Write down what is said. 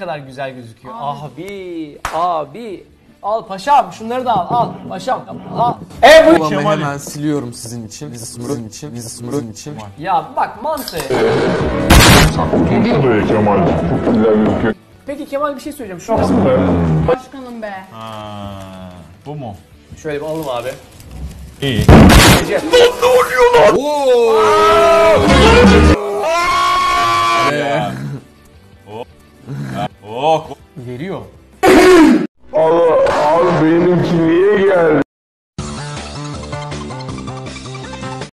kadar güzel gözüküyor. Abi. Al paşam, şunları da al paşam. Al. Bu hemen siliyorum sizin için. Sizin için. Ya bak mantı. Şuraya Kemal. Çok güzel gözüküyor. Peki Kemal bir şey söyleyeceğim. Şu Başkanım be. Bu mu? şöyle bir alalım abi. İyi. Veriyor. Abi benim